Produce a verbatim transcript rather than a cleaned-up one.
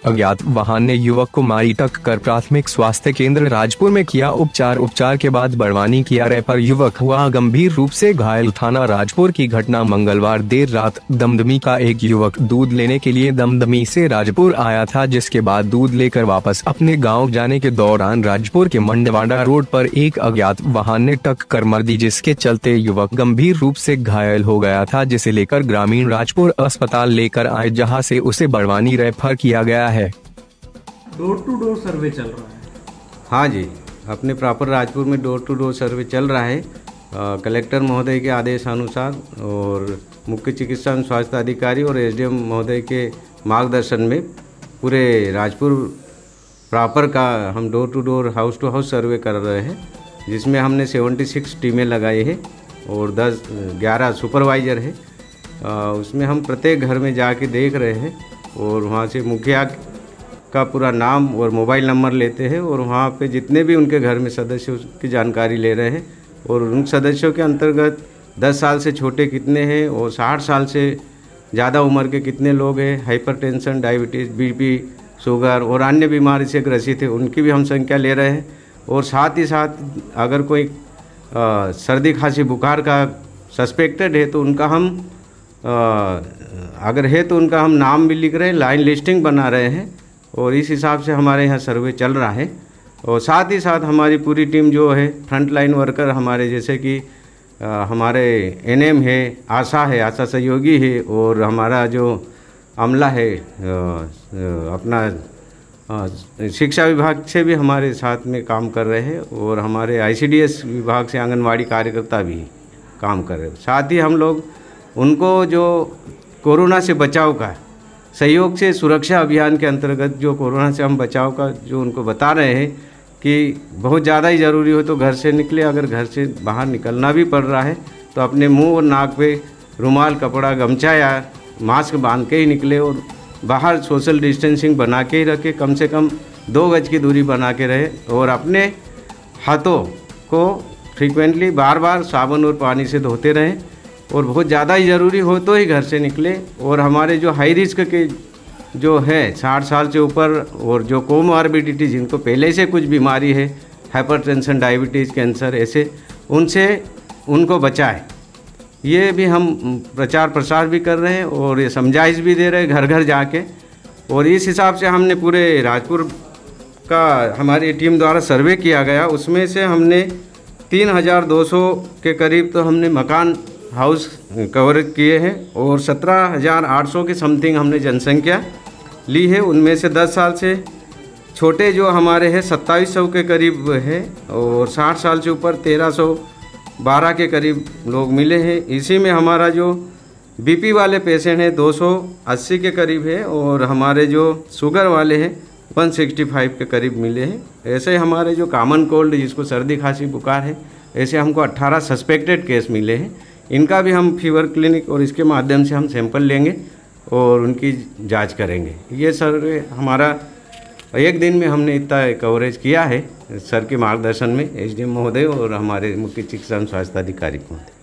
अज्ञात वाहन ने युवक को मारी टक्कर। प्राथमिक स्वास्थ्य केंद्र राजपुर में किया उपचार। उपचार के बाद बड़वानी किया रेफर। युवक हुआ गंभीर रूप से घायल। थाना राजपुर की घटना मंगलवार देर रात दमदमी का एक युवक दूध लेने के लिए दमदमी से राजपुर आया था, जिसके बाद दूध लेकर वापस अपने गाँव जाने के दौरान राजपुर के मंडवाड़ा रोड पर एक अज्ञात वाहन ने टक्कर मार दी, जिसके चलते युवक गंभीर रूप से घायल हो गया था, जिसे लेकर ग्रामीण राजपुर अस्पताल लेकर आए, जहां से उसे बड़वानी रेफर किया गया है। डोर टू डोर सर्वे चल रहा है। हाँ जी, अपने प्रॉपर राजपुर में डोर टू डोर सर्वे चल रहा है। आ, कलेक्टर महोदय के आदेशानुसार और मुख्य चिकित्सा एवं स्वास्थ्य अधिकारी और एसडीएम महोदय के मार्गदर्शन में पूरे राजपुर प्रॉपर का हम door to door house to house survey कर रहे हैं, जिसमें हमने छिहत्तर टीमें लगाई है और दस ग्यारह सुपरवाइज़र है। आ, उसमें हम प्रत्येक घर में जाके देख रहे हैं और वहाँ से मुखिया का पूरा नाम और मोबाइल नंबर लेते हैं और वहाँ पे जितने भी उनके घर में सदस्य उसकी जानकारी ले रहे हैं और उन सदस्यों के अंतर्गत दस साल से छोटे कितने हैं और साठ साल से ज़्यादा उम्र के कितने लोग हैं, हाइपरटेंशन, डायबिटीज़, बीपी, शुगर और अन्य बीमारी से ग्रसित है, उनकी भी हम संख्या ले रहे हैं। और साथ ही साथ अगर कोई आ, सर्दी खांसी बुखार का सस्पेक्टेड है तो उनका हम आ, अगर है तो उनका हम नाम भी लिख रहे हैं, लाइन लिस्टिंग बना रहे हैं और इस हिसाब से हमारे यहाँ सर्वे चल रहा है। और साथ ही साथ हमारी पूरी टीम जो है फ्रंट लाइन वर्कर हमारे, जैसे कि आ, हमारे एनएम है, आशा है, आशा सहयोगी है और हमारा जो अमला है आ, आ, अपना आ, शिक्षा विभाग से भी हमारे साथ में काम कर रहे हैं और हमारे आईसीडीएस विभाग से आंगनवाड़ी कार्यकर्ता भी काम कर रहे हैं। साथ ही हम लोग उनको जो कोरोना से बचाव का सहयोग से सुरक्षा अभियान के अंतर्गत जो कोरोना से हम बचाव का जो उनको बता रहे हैं कि बहुत ज़्यादा ही ज़रूरी हो तो घर से निकले, अगर घर से बाहर निकलना भी पड़ रहा है तो अपने मुंह और नाक पे रुमाल, कपड़ा, गमछा या मास्क बांध के ही निकले और बाहर सोशल डिस्टेंसिंग बना के ही रखे, कम से कम दो गज की दूरी बना के रहे और अपने हाथों को फ्रीक्वेंटली बार बार साबुन और पानी से धोते रहें और बहुत ज़्यादा ही ज़रूरी हो तो ही घर से निकले। और हमारे जो हाई रिस्क के जो है साठ साल से ऊपर और जो कोमॉर्बिडिटी, जिनको पहले से कुछ बीमारी है, हाइपरटेंशन, डायबिटीज़, कैंसर, ऐसे उनसे उनको बचाए, ये भी हम प्रचार प्रसार भी कर रहे हैं और ये समझाइश भी दे रहे हैं घर घर जाके। और इस हिसाब से हमने पूरे राजपुर का हमारी टीम द्वारा सर्वे किया गया, उसमें से हमने तीन हज़ार दो सौ के करीब तो हमने मकान हाउस कवर किए हैं और सत्रह हज़ार आठ सौ के समथिंग हमने जनसंख्या ली है। उनमें से दस साल से छोटे जो हमारे हैं सत्ताईस सौ के करीब है और साठ साल से ऊपर तेरह सौ बारह के करीब लोग मिले हैं। इसी में हमारा जो बीपी वाले पेशेंट हैं दो सौ अस्सी के करीब है और हमारे जो शुगर वाले हैं एक सौ पैंसठ के करीब मिले हैं। ऐसे हमारे जो कॉमन कोल्ड, जिसको सर्दी खांसी बुखार है, ऐसे हमको अट्ठारह सस्पेक्टेड केस मिले हैं। इनका भी हम फीवर क्लिनिक और इसके माध्यम से हम सैंपल लेंगे और उनकी जांच करेंगे। ये सर्वे हमारा एक दिन में हमने इतना कवरेज किया है सर के मार्गदर्शन में, एसडीएम महोदय और हमारे मुख्य चिकित्सा स्वास्थ्य अधिकारी महोदय।